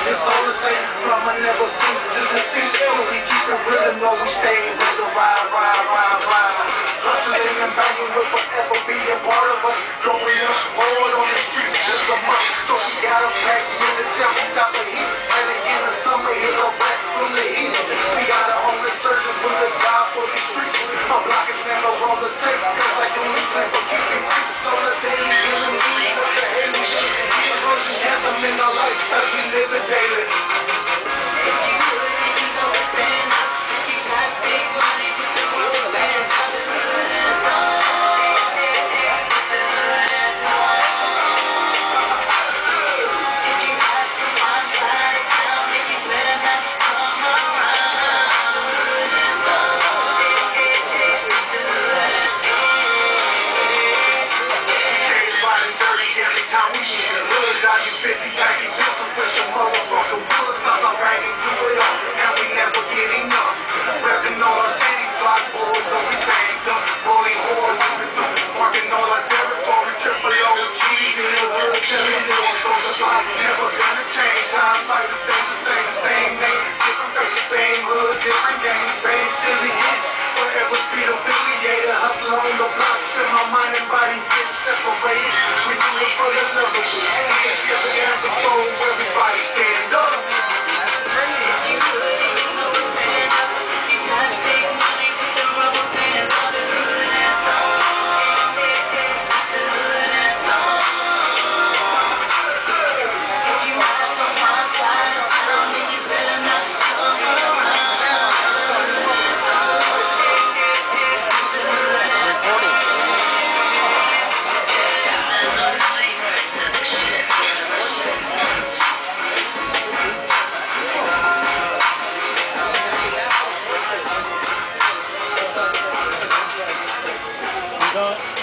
It's all the same, drama never seems to deceive. So we keep it real and know we stay with the ride. Hustling and banging will forever be a part of us. Growing up hard on the streets is a must. So we got a pack military top of heat. And in the summer, here's a rap from the heat. We got a homeless surgeon from the top of the streets. My block is never on the tape, cause I can only play for keeping peace on the daily. Dealing with the hate shit. Keep it rushing, anthem in our life as we live it daily. Dodging 50 baggy pistols with your motherfucking bullets. As I'm banging through it all, and we never get enough. Repping all our cities, block boys always banged up. Rolling hard, moving through, marking all our territory. Triple OGs in the hood, chilling north. Those are lives never gonna change. Time fights stays the same name, different face, the same hood, different game. Bang to the end, forever street affiliated. Hustle on the block till my mind and body get separated. We do it for the love of it. Everybody stand up. Go.